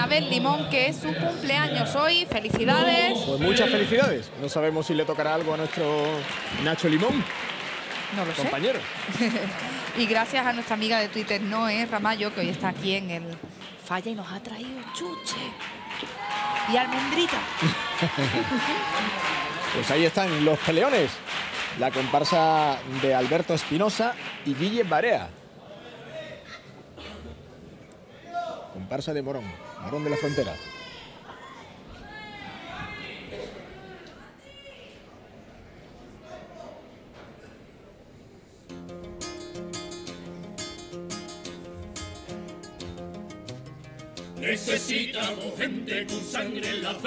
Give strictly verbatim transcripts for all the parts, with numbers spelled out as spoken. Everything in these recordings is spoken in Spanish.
Anabel Limón, que es su cumpleaños hoy. ¡Felicidades! Pues muchas felicidades. No sabemos si le tocará algo a nuestro Nacho Limón. No lo compañero. sé. Y gracias a nuestra amiga de Twitter, Noé Ramallo, que hoy está aquí en el Falla y nos ha traído chuche y almendrita. Pues ahí están los peleones. La comparsa de Alberto Espinosa y Guille Barea. Comparsa de Morón, Morón de la Frontera. Necesitamos gente con sangre en la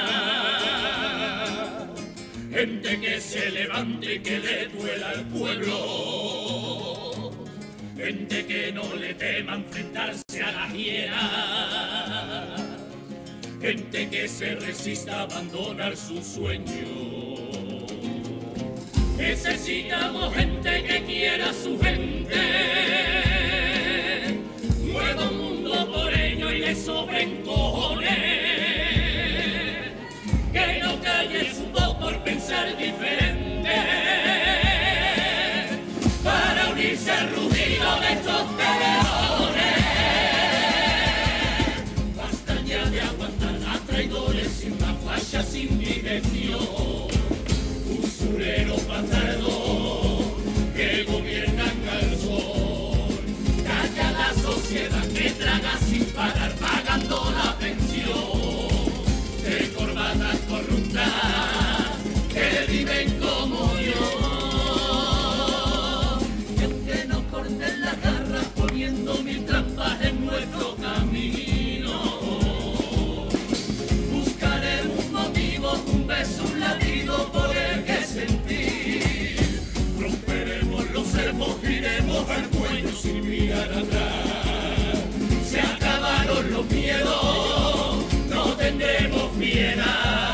vena, gente que se levante y que le duela al pueblo, gente que no le tema enfrentarse a la hiena, gente que se resista a abandonar su sueño. Necesitamos gente que quiera a su gente, mueva un mundo por ello y le sobren cojones, que no calle su voz por pensar diferente, para unirse al rugido de estos peleones. Basta ya de aguantar a traidores sin una falla, sin dirección, usureros bastardos que gobiernan al sol. Calla la sociedad que traga sin parar, pagando la pensión de corbatas corruptas que viven como yo. Y aunque nos corten las garras poniendo mil trampas en nuestro camino, buscaremos un motivo, un beso, un latido por el que sentir. Romperemos los cervos, iremos al cuello sin mirar atrás. Se acabaron los miedos, no tendremos piedad.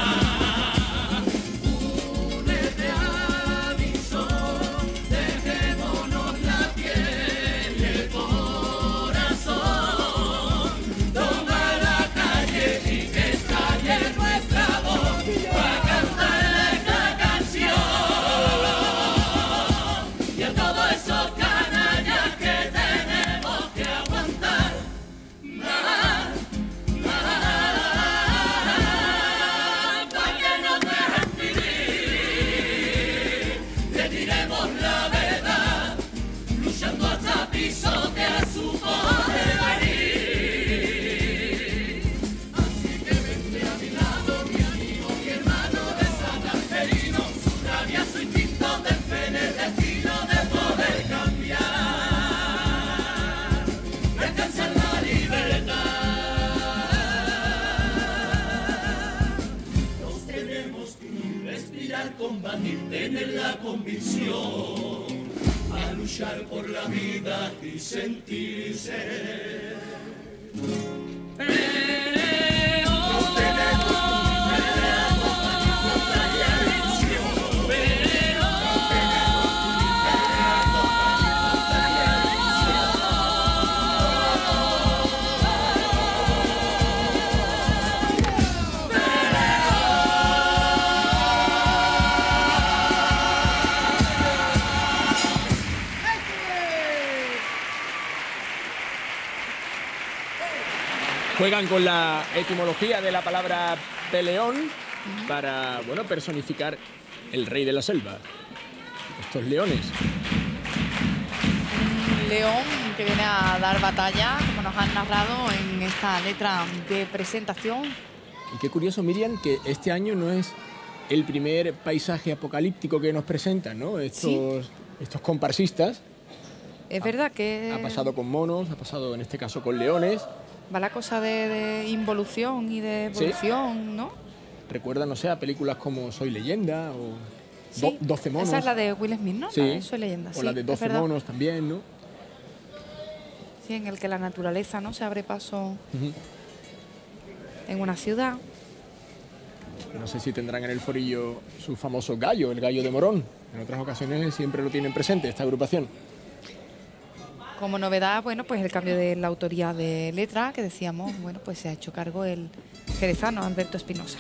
Únete a mi sol, dejémonos la piel y el corazón. Toma la calle y que estalle nuestra voz para cantarle esta canción. Y a todos esos canallas que tenemos que aguantar más, más, para que nos dejen vivir. Le diremos la verdad, luchando hasta pisotear su poder venir. Así que vente a mi lado, mi amigo, mi hermano, desatarferino, su rabia, su instinto de fe en el destino de poder cambiar, alcanzar la libertad. Nos tenemos que unir, respirar, combatir, tener la convicción, a luchar por la vida y sentirse. Nos tenemos que unir, pelear, combatir contra la adicción. Nos tenemos que unir, pelear, combatir contra la adicción. Juegan con la etimología de la palabra peleón para, bueno, personificar el rey de la selva. Estos leones. Un león que viene a dar batalla, como nos han narrado en esta letra de presentación. Y qué curioso, Miriam, que este año no es el primer paisaje apocalíptico que nos presentan, ¿no? Estos, Sí. estos comparsistas. Es verdad que Ha pasado con monos, ha pasado en este caso con leones. va la cosa de, de involución y de Sí. evolución, ¿no? Recuerda, no sé, a películas como Soy Leyenda o Sí. Do- doce monos. Esa es la de Will Smith, ¿no? Sí. La de Soy Leyenda. O Sí, la de es doce verdad. monos también, ¿no? Sí, en el que la naturaleza, ¿no?, se abre paso Ujú. en una ciudad. No sé si tendrán en el forillo su famoso gallo, el gallo de Morón. En otras ocasiones siempre lo tienen presente esta agrupación. Como novedad, bueno, pues el cambio de la autoría de letra, que decíamos, bueno, pues se ha hecho cargo el jerezano Alberto Espinosa.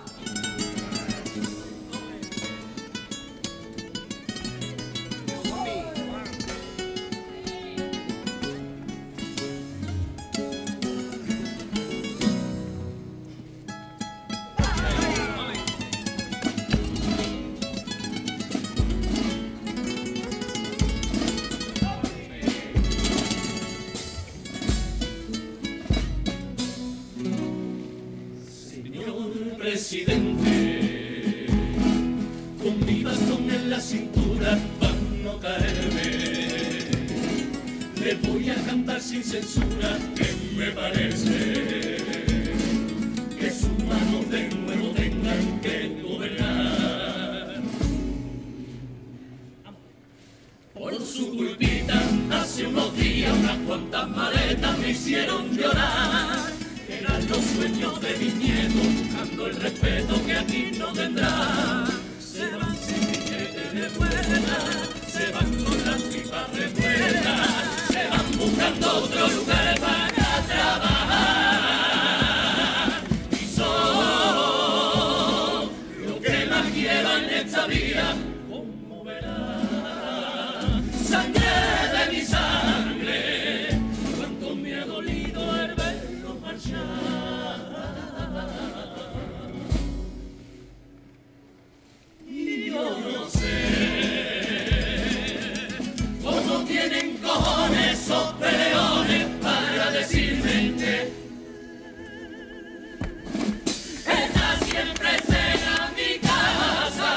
Presidente, con mi bastón en la cintura para no caerme, le voy a cantar sin censura que me parece que sus manos de nuevo tengan que gobernar. Por su culpita, hace unos días unas cuantas maletas me hicieron llorar. Eran los sueños de mis nietos, buscando el respeto que aquí no tendrá. Se van sin billete de vuelta, se van con las pipas revueltas, se van buscando otro lugar para trabajar. Y son lo que más quiero en esta vida, como verás, sangre de mi sangre, cuánto me ha dolido el verlo marchar. Y yo no sé cómo tienen cojones esos peleones para decirme que esta siempre será mi casa.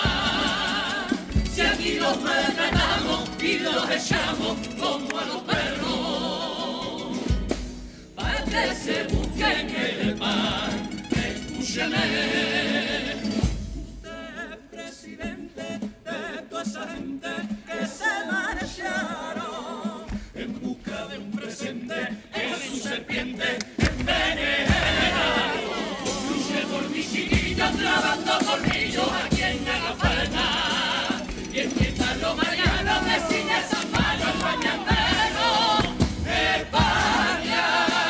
Si aquí los maltratamos y los echamos como a los perros, para que se busquen el pan, escúcheme. Usted es presidente de toda esa gente que se marcharon en busca de un presente en su serpiente envenenada. Luche por mis chiquillos clavando tornillos a quien haga falta, y empiezan los mañanos de sin esas manos el mañanero España.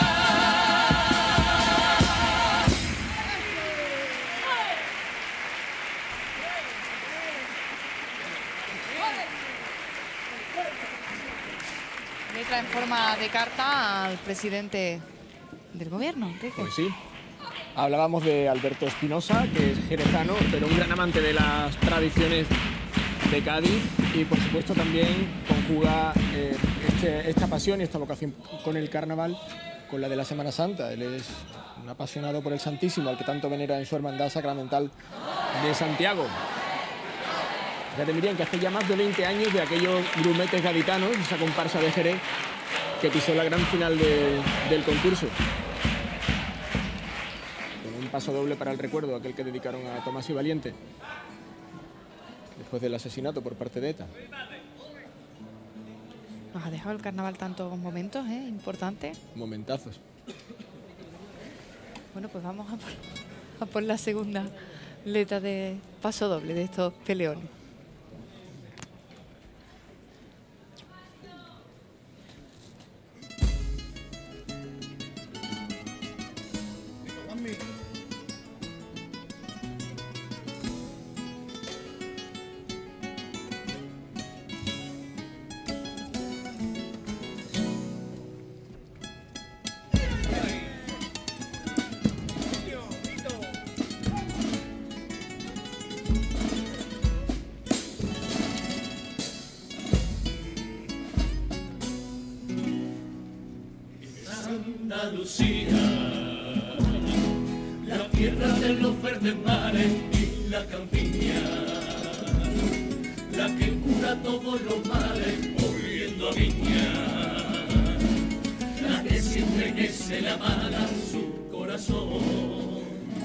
Letra en forma de carta al presidente del gobierno, Enrique. Pues sí. Hablábamos de Alberto Espinosa, que es jerezano, pero un gran amante de las tradiciones de Cádiz y, por supuesto, también conjuga eh, este, esta pasión y esta vocación con el carnaval con la de la Semana Santa. Él es un apasionado por el Santísimo, al que tanto venera en su hermandad sacramental de Santiago. Fíjate, Miriam, que hace ya más de veinte años de aquellos grumetes gaditanos, esa comparsa de Jerez, que pisó la gran final de, del concurso. Con un paso doble para el recuerdo, aquel que dedicaron a Tomás y Valiente, después del asesinato por parte de ETA. Nos ha dejado el carnaval tantos momentos, ¿eh? Importantes. Momentazos. Bueno, pues vamos a por, a por la segunda letra de paso doble de estos peleones. Andalucía, la tierra de los verdes mares y la campiña, la que cura todos los males volviendo a viña, la que siempre que se le amaga su corazón,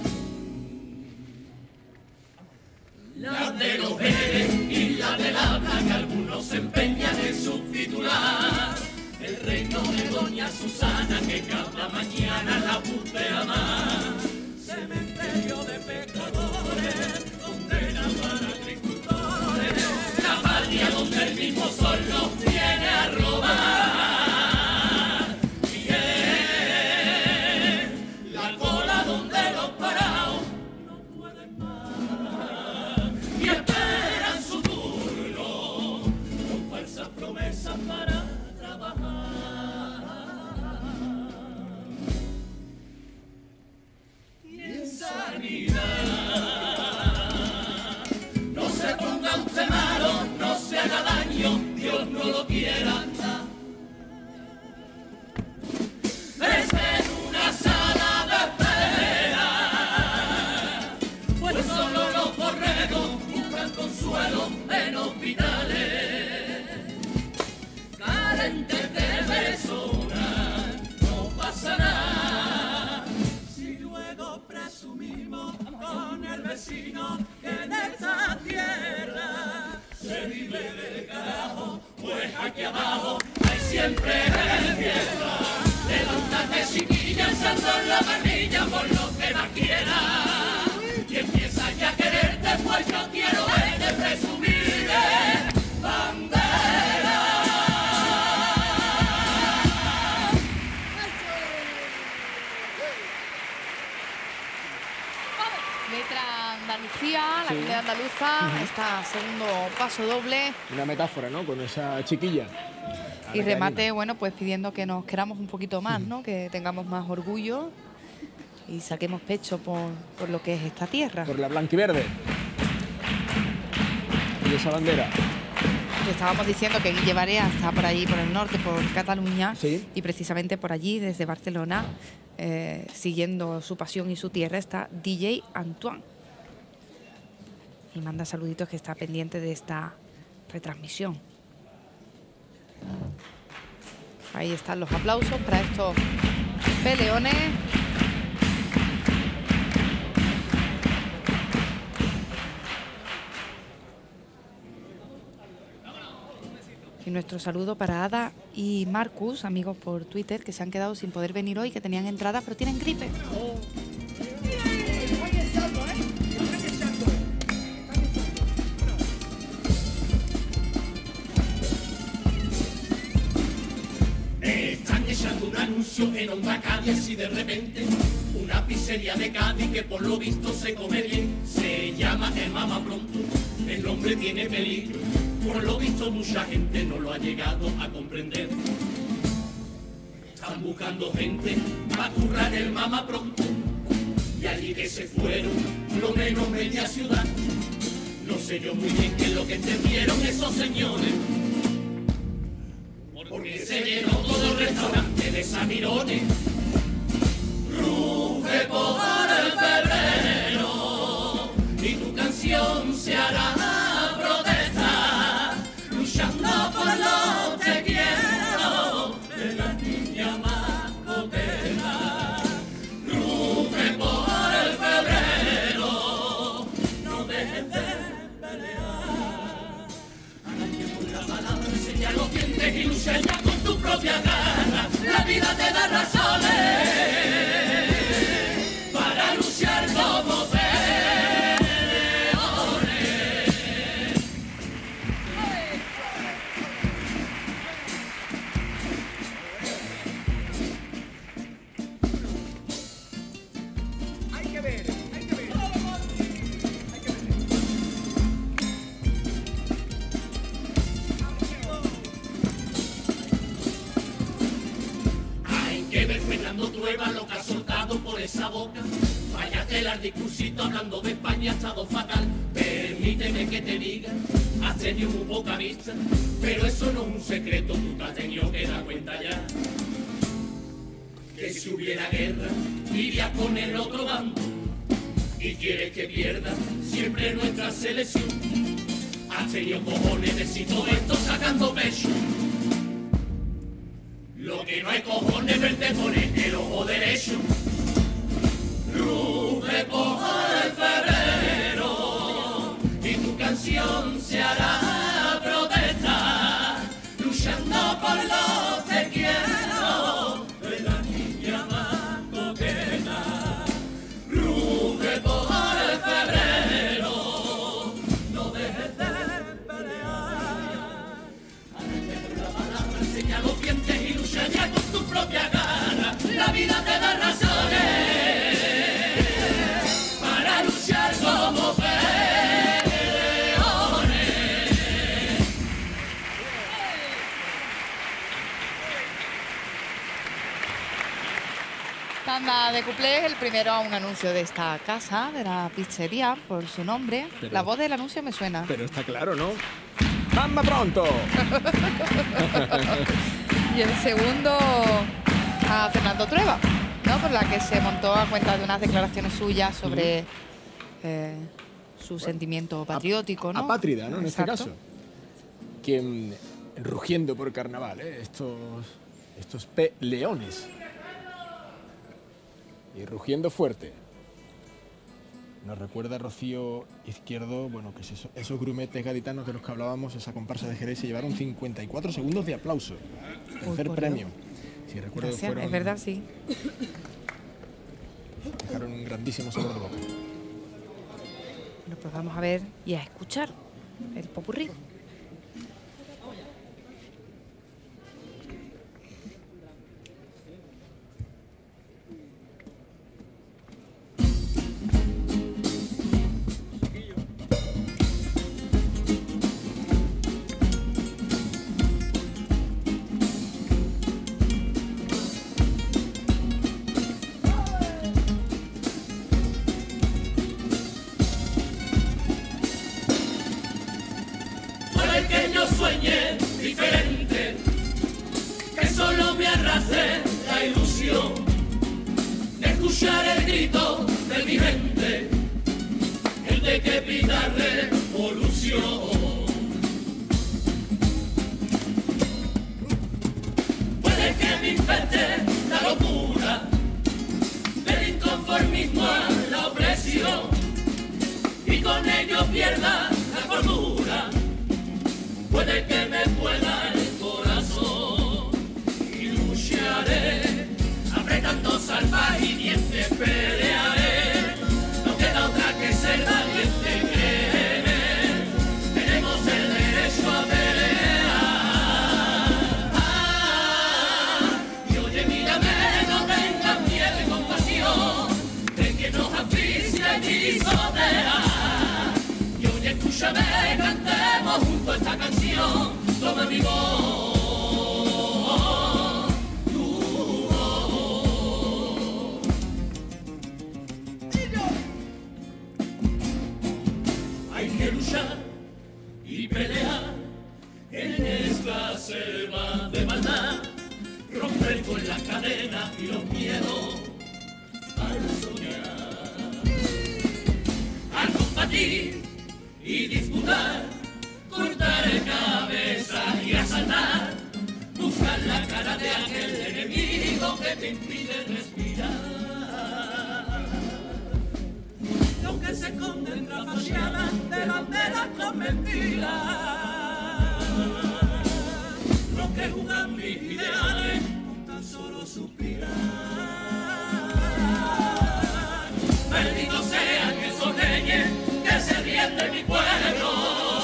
la de los Jerez y la del habla que algunos se empeñan en subtitular. El reino de Doña Susana que cada mañana la putea más. Cementerio de pecadores, condena para agricultores. La patria donde el mismo sol nos viene a robar. Letra Andalucía, la Sí. comunidad andaluza, uh-huh. Está segundo paso doble. Una metáfora, ¿no? Con esa chiquilla. Y remate, bueno, pues pidiendo que nos queramos un poquito más, ¿no? Que tengamos más orgullo y saquemos pecho por, por lo que es esta tierra. Por la blanquiverde. Y esa bandera. Que estábamos diciendo que Guille Barea está por allí, por el norte, por Cataluña. Sí. Y precisamente por allí, desde Barcelona, eh, siguiendo su pasión y su tierra, está D J Antoine. Y manda saluditos, que está pendiente de esta retransmisión. Ahí están los aplausos para estos peleones. Y nuestro saludo para Ada y Marcus, amigos por Twitter, que se han quedado sin poder venir hoy, que tenían entradas pero tienen gripe. Están echando un anuncio en Onda Cádiz y de repente una pizzería de Cádiz que por lo visto se come bien, se llama El Mama Pronto, el nombre tiene peligro, por lo visto mucha gente no lo ha llegado a comprender. Están buscando gente para currar El Mama Pronto y allí que se fueron lo menos media ciudad. No sé yo muy bien qué es lo que entendieron esos señores, porque se llenó todo el restaurante de samirones. Ruge por el febrero y tu canción se hará protesta, luchando por lo que quiero de la niña más coqueta. Ruge por el febrero, no dejes de pelear. Araña con la palabra, enseña los dientes y lucha ya con tu propia gana. La vida te da razones para luchar como peleones. Hay que ver, hay que ver. Hay que ver Fernando Trueba lo que ha soltado por esa boca. Vaya tela el discursito hablando de España ha estado fatal. Permíteme que te diga, has tenido muy poca vista, pero eso no es un secreto, tú te has tenido que dar cuenta ya. Que si hubiera guerra, iría con el otro bando. Y quieres que pierda siempre nuestra selección. Has tenido cojones de si todo esto sacando pecho. Lo que no hay cojones verte poner el ojo derecho. Ruge por el febrero y tu canción se hará protesta, luchando por lo que quiero de la niña más coqueta. Ruge por el febrero, no dejes de pelear. La palabra enseña los dientes y lucha ya con tu propia gana. La vida te da razones para luchar como peleones. Tanda de cuplés, el primero a un anuncio de esta casa, de la pizzería, por su nombre. Pero- La voz del anuncio me suena. Pero está claro, ¿no? ¡Mama Pronto! Y el segundo a Fernando Trueba, ¿no? Por la que se montó a cuenta de unas declaraciones suyas sobre eh, su sentimiento patriótico, ¿no? Apátrida, ¿no? En este Exacto. caso. Quien rugiendo por carnaval, ¿eh? Estos, estos peleones. Y rugiendo fuerte. Nos recuerda Rocío Izquierdo, bueno, que es eso, esos grumetes gaditanos de los que hablábamos, esa comparsa de Jerez, se llevaron cincuenta y cuatro segundos de aplauso. Tercer por premio. Si recuerdo, Gracias, fueron, es verdad, sí. dejaron un grandísimo sabor de boca. Bueno, pues vamos a ver y a escuchar el popurrí. sueñe diferente, que solo me arrastre la ilusión de escuchar el grito de mi gente, el de que pida revolución. Puede que me infecte la locura del inconformismo a la opresión y con ello pierda la cordura. Puede que me pueda el corazón y lucharé apretando salvaje y dientes, pelearé. No queda otra que ser valiente, créeme, tenemos el derecho a pelear. Ah, y oye, mírame, no tengas miedo y compasión de que nos asfixia y pisotea. Y oye, escúchame, cantemos juntos esta canción, toma mi voz. Y pelear en esta selva de maldad, romper con las cadenas y los miedos al soñar, a combatir y disputar, cortar cabezas y asaltar, buscar la cara de aquel enemigo que te impide respirar. Los que se esconden tras fachadas de banderas con mentiras, los que jugan mis ideales con tan solo suspirar. Malditos sean esos reyes que se ríen de mi pueblo,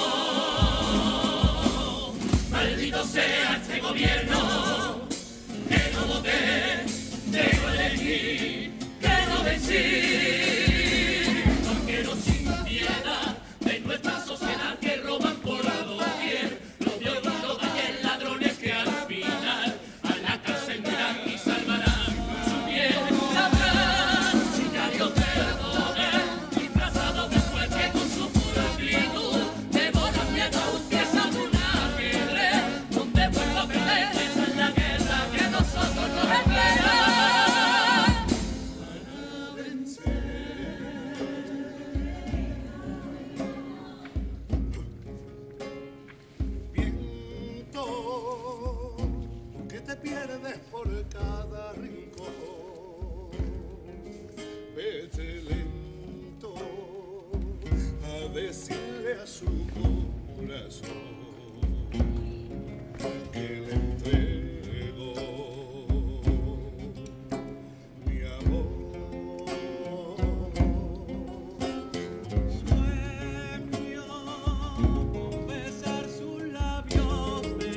maldito sea este gobierno que no voté, que no elegí, que no vencí. Nuestra sociedad que roban por doquier, los violitos de aquellos ladrones que al final a la cárcel irán y salvarán su piel. Sabrán sicarios del poder, disfrazados de juez que con su pura actitud devoran mientras piezas de una guerra, donde vuelva a perder. Esa es la guerra que nosotros nos esperamos. Pierdes por cada rincón, vete lento a decirle a su corazón que le entrego mi amor. Sueño con besar sus labios de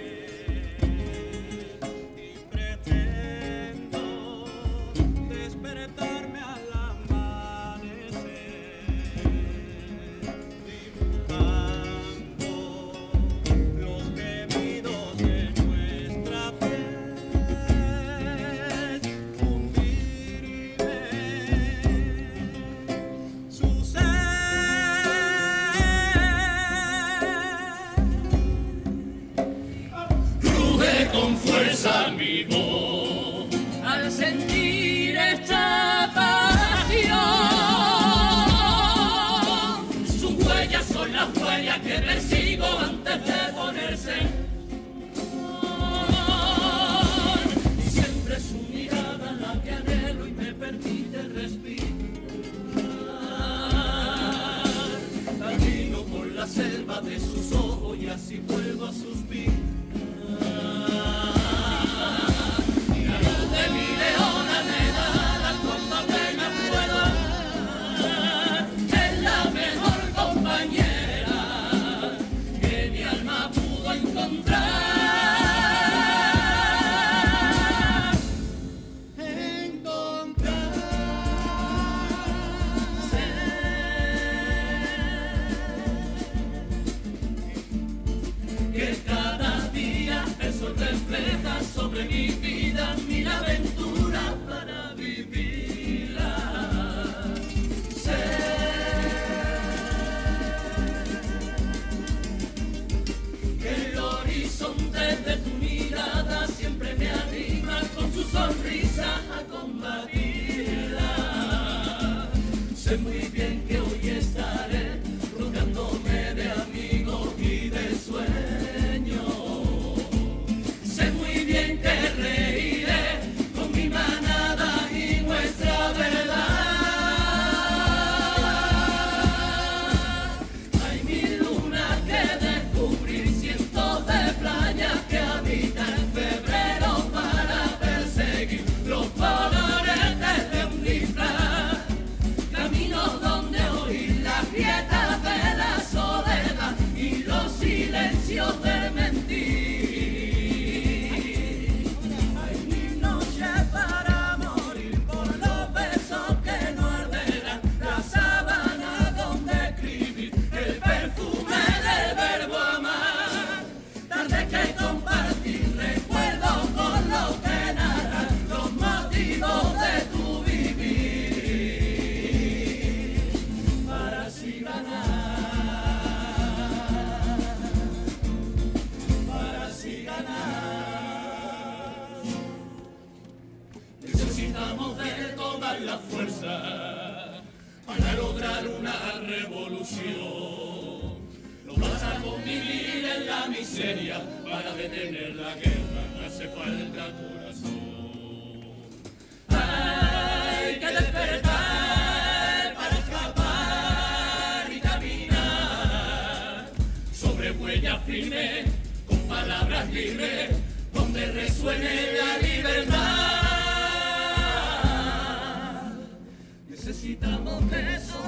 despertarme al amanecer, dibujando los gemidos de nuestra piel, fundirme su ser. Ruge con fuerza mi voz al sentir esta pasión. Sus huellas son las huellas que persigo antes de ponerse en flor. Siempre su mirada la que anhelo y me permite respirar. Camino por la selva de sus ojos y así vuelvo a suspirar. De mi leona negada cuando apenas puedo hablar, es la mejor compañera que mi alma pudo encontrar. Encontrar. para lograr una revolución. No basta con vivir en la miseria, para detener la guerra hace falta corazón. Hay que despertar para escapar y caminar sobre huellas firmes, con palabras libres, donde resuene la libertad. Necesitamos de eso.